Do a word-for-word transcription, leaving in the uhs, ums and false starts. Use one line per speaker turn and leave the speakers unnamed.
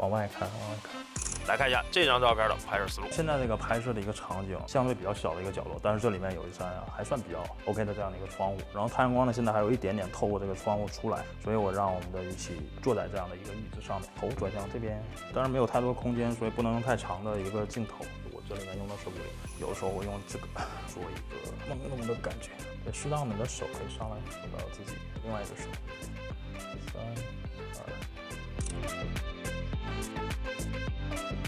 往外看，往外看。
来看一下这张照片的拍摄思路。
现在这个拍摄的一个场景相对比较小的一个角落，但是这里面有一扇还算比较 OK 的这样的一个窗户，然后太阳光呢现在还有一点点透过这个窗户出来，所以我让我们的仪器坐在这样的一个椅子上面，头转向这边，当然没有太多空间，所以不能用太长的一个镜头。我这里面用的是五零，有的时候我用这个做一个朦胧的感觉，对，适当的你的手可以上来扶到自己另外一个手，三二。